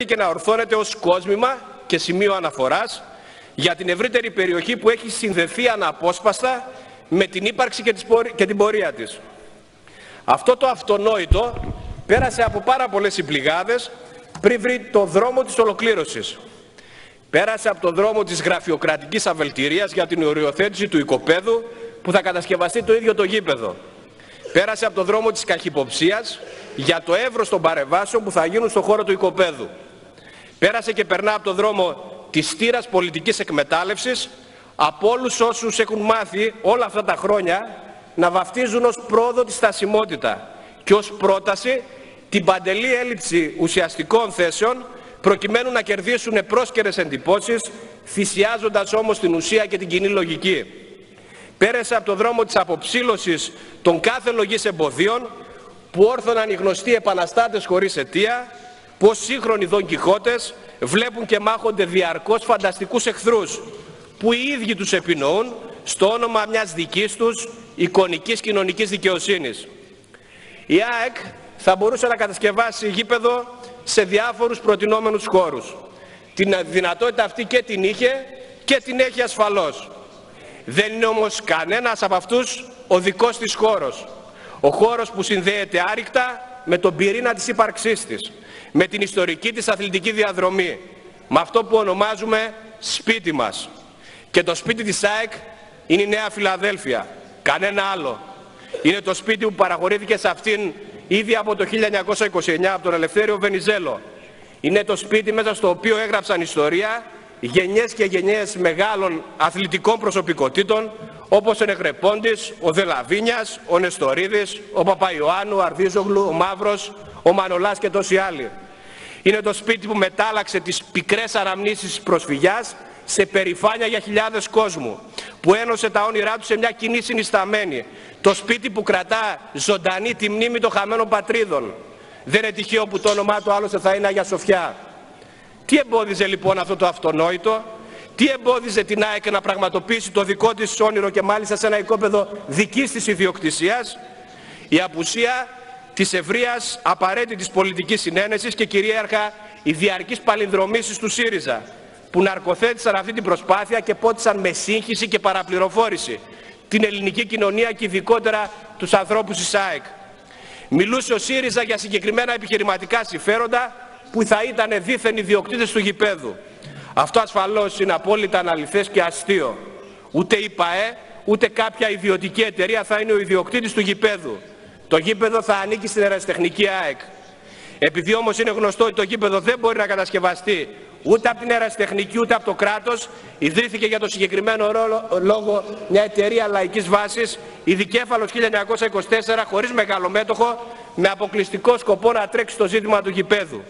και να ορθώνεται ως κόσμημα και σημείο αναφοράς για την ευρύτερη περιοχή που έχει συνδεθεί αναπόσπαστα με την ύπαρξη και την πορεία της. Αυτό το αυτονόητο πέρασε από πάρα πολλές συμπληγάδες πριν βρει το δρόμο της ολοκλήρωσης. Πέρασε από το δρόμο της γραφειοκρατικής αβελτηρίας για την οριοθέτηση του οικοπαίδου που θα κατασκευαστεί το ίδιο το γήπεδο. Πέρασε από το δρόμο της καχυποψίας για το εύρος των παρεμβάσεων που θα γίνουν στον χώρο του οικοπαίδου. Πέρασε και περνά από το δρόμο της στήρας πολιτικής εκμετάλλευσης από όλους όσους έχουν μάθει όλα αυτά τα χρόνια να βαφτίζουν ως πρόοδο τη στασιμότητα και ως πρόταση την παντελή έλλειψη ουσιαστικών θέσεων προκειμένου να κερδίσουν πρόσκαιρες εντυπώσεις, θυσιάζοντας όμως την ουσία και την κοινή λογική. Πέρασε από το δρόμο της αποψήλωσης των κάθε λογής εμποδίων που όρθωναν οι γνωστοί επαναστάτες χωρίς αιτία, που ως σύγχρονοι Δον Κιχώτες βλέπουν και μάχονται διαρκώς φανταστικούς εχθρούς που οι ίδιοι τους επινοούν στο όνομα μιας δικής τους εικονικής κοινωνικής δικαιοσύνης. Η ΑΕΚ θα μπορούσε να κατασκευάσει γήπεδο σε διάφορους προτινόμενους χώρους. Την δυνατότητα αυτή και την είχε και την έχει ασφαλώς. Δεν είναι όμως κανένας από αυτούς ο δικός της χώρος. Ο χώρος που συνδέεται άρρηκτα με τον πυρήνα της ύπαρξής της, με την ιστορική της αθλητική διαδρομή, με αυτό που ονομάζουμε σπίτι μας. Και το σπίτι της ΑΕΚ είναι η Νέα Φιλαδέλφια, κανένα άλλο. Είναι το σπίτι που παραχωρήθηκε σε αυτήν ήδη από το 1929 από τον Ελευθέριο Βενιζέλο. Είναι το σπίτι μέσα στο οποίο έγραψαν ιστορία γενιές και γενιές μεγάλων αθλητικών προσωπικότητων όπως ο Νεγρεπόντης, ο Δελαβίνιας, ο Νεστορίδης, ο Παπαϊωάννου, ο Αρδίζογλου, ο Μαύρος, ο Μανολάς και τόσοι άλλοι. Είναι το σπίτι που μετάλλαξε τις πικρές αναμνήσεις της προσφυγιάς σε περηφάνεια για χιλιάδες κόσμου, που ένωσε τα όνειρά του σε μια κοινή συνισταμένη. Το σπίτι που κρατά ζωντανή τη μνήμη των χαμένων πατρίδων. Δεν είναι τυχαίο που το όνομά του άλλωστε θα είναι Αγία Σοφιά. Τι εμπόδιζε λοιπόν αυτό το αυτονόητο? Τι εμπόδιζε την ΑΕΚ να πραγματοποιήσει το δικό της όνειρο και μάλιστα σε ένα οικόπεδο δικής της ιδιοκτησίας? Η απουσία της ευρείας απαραίτητης πολιτικής συνένεσης και κυρίαρχα οι διαρκείς παλινδρομήσεις του ΣΥΡΙΖΑ, που ναρκοθέτησαν αυτή την προσπάθεια και πότισαν με σύγχυση και παραπληροφόρηση την ελληνική κοινωνία και ειδικότερα τους ανθρώπους της ΑΕΚ. Μιλούσε ο ΣΥΡΙΖΑ για συγκεκριμένα επιχειρηματικά συμφέροντα που θα ήταν δίθεν ιδιοκτήτες του γηπέδου. Αυτό ασφαλώς είναι απόλυτα αναλυθές και αστείο. Ούτε η ΠΑΕ, ούτε κάποια ιδιωτική εταιρεία θα είναι ο ιδιοκτήτης του γηπέδου. Το γήπεδο θα ανήκει στην Ερασιτεχνική ΑΕΚ. Επειδή όμως είναι γνωστό ότι το γήπεδο δεν μπορεί να κατασκευαστεί ούτε από την Ερασιτεχνική ούτε από το κράτος, ιδρύθηκε για το συγκεκριμένο λόγο μια εταιρεία λαϊκής βάσης, η Δικέφαλος 1924, χωρίς μεγαλομέτωχο, με αποκλειστικό σκοπό να τρέξει το ζήτημα του γηπέδου.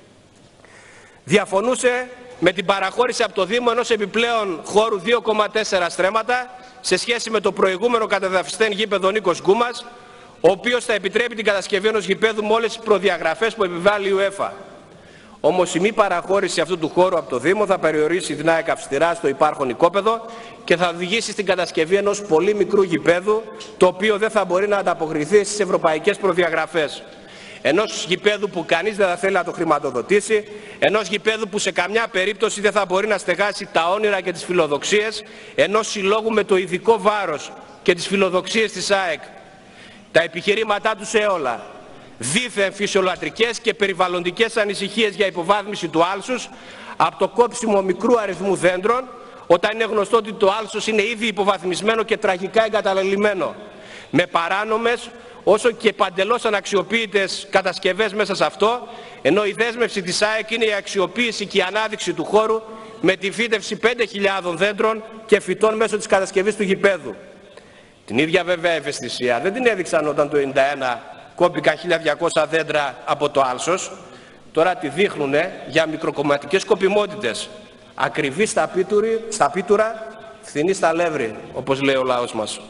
Διαφωνούσε με την παραχώρηση από το Δήμο ενός επιπλέον χώρου 2,4 στρέμματα σε σχέση με το προηγούμενο κατεδαφιστέν γήπεδο Νίκος Γκούμας, ο οποίος θα επιτρέπει την κατασκευή ενός γηπέδου με όλες τις προδιαγραφές που επιβάλλει η UEFA. Όμως η μη παραχώρηση αυτού του χώρου από το Δήμο θα περιορίσει την ΑΕΚ αυστηρά στο υπάρχον οικόπεδο και θα οδηγήσει στην κατασκευή ενός πολύ μικρού γηπέδου, το οποίο δεν θα μπορεί να ανταποκριθεί στις ευρωπαϊκές προδιαγραφές. Ενός γηπέδου που κανείς δεν θα θέλει να το χρηματοδοτήσει, ενός γηπέδου που σε καμιά περίπτωση δεν θα μπορεί να στεγάσει τα όνειρα και τις φιλοδοξίες ενός συλλόγου με το ειδικό βάρος και τις φιλοδοξίες της ΑΕΚ. Τα επιχειρήματά τους έολα, δίθεν φυσιολατρικές και περιβαλλοντικές ανησυχίες για υποβάθμιση του άλσους από το κόψιμο μικρού αριθμού δέντρων, όταν είναι γνωστό ότι το άλσος είναι ήδη υποβαθμισμένο και τραγικά εγκαταλελειμμένο, με παράνομες όσο και παντελώς αναξιοποιητές κατασκευές μέσα σε αυτό, ενώ η δέσμευση της ΑΕΚ είναι η αξιοποίηση και η ανάδειξη του χώρου με τη φύτευση 5.000 δέντρων και φυτών μέσω της κατασκευής του γηπέδου. Την ίδια βέβαια ευαισθησία δεν την έδειξαν όταν το 1991 κόπηκαν 1.200 δέντρα από το άλσος. Τώρα τη δείχνουν για μικροκομματικές σκοπιμότητες. Ακριβή στα πίτουρα, φθηνή στα λεύρη, όπως λέει ο λαός μας.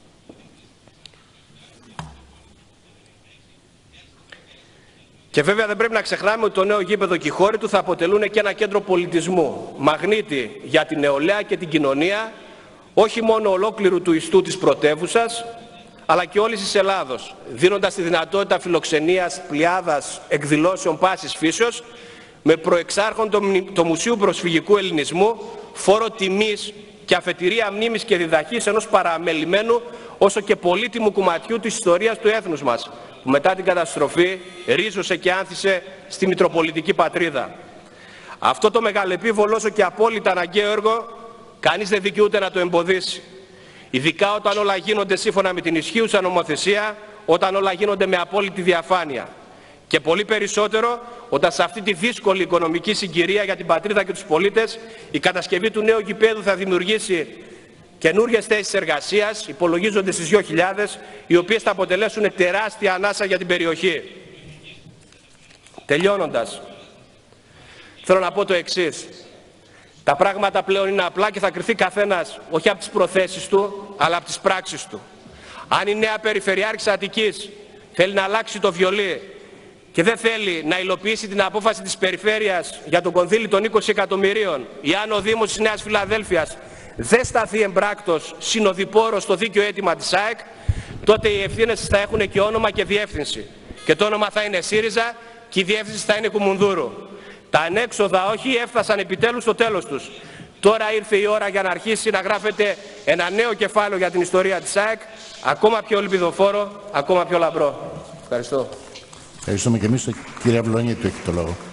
Και βέβαια δεν πρέπει να ξεχνάμε ότι το νέο γήπεδο και οι χώροι του θα αποτελούν και ένα κέντρο πολιτισμού, μαγνήτη για την νεολαία και την κοινωνία, όχι μόνο ολόκληρου του ιστού της πρωτεύουσας, αλλά και όλης της Ελλάδος, δίνοντας τη δυνατότητα φιλοξενίας πλειάδας εκδηλώσεων πάσης φύσεως, με προεξάρχον το Μουσείο Προσφυγικού Ελληνισμού, φόρο τιμής και αφετηρία μνήμης και διδαχής ενός παραμελημένου όσο και πολύτιμου κομματιού της ιστορίας του έθνους μας, που μετά την καταστροφή ρίζωσε και άνθησε στη μητροπολιτική πατρίδα. Αυτό το μεγαλεπίβολο όσο και απόλυτα αναγκαίο έργο κανείς δεν δικαιούται να το εμποδίσει. Ειδικά όταν όλα γίνονται σύμφωνα με την ισχύουσα νομοθεσία, όταν όλα γίνονται με απόλυτη διαφάνεια. Και πολύ περισσότερο όταν σε αυτή τη δύσκολη οικονομική συγκυρία για την πατρίδα και τους πολίτες η κατασκευή του νέου γηπέδου θα δημιουργήσει καινούριες θέσεις εργασίας, υπολογίζονται στις 2.000, οι οποίες θα αποτελέσουν τεράστια ανάσα για την περιοχή. Τελειώνοντας, θέλω να πω το εξής. Τα πράγματα πλέον είναι απλά και θα κριθεί καθένας όχι από τις προθέσεις του, αλλά από τις πράξεις του. Αν η νέα Περιφερειάρχης Αττικής θέλει να αλλάξει το βιολί και δεν θέλει να υλοποιήσει την απόφαση της Περιφέρειας για τον κονδύλι των 20 εκατομμυρίων, ή αν ο Δήμος της Νέας Φιλαδέλφειας δεν σταθεί εμπράκτος συνοδοιπόρος στο δίκαιο αίτημα της ΑΕΚ, τότε οι ευθύνες θα έχουν και όνομα και διεύθυνση. Και το όνομα θα είναι ΣΥΡΙΖΑ και η διεύθυνση θα είναι Κουμουνδούρου. Τα ανέξοδα όχι έφτασαν επιτέλους στο τέλος τους. Τώρα ήρθε η ώρα για να αρχίσει να γράφεται ένα νέο κεφάλαιο για την ιστορία της ΑΕΚ, ακόμα πιο ελπιδοφόρο, ακόμα πιο λαμπρό. Ευχαριστώ. Ευχαριστούμε και εμείς. Κύριε Αυλώνη, του έχει το λόγο.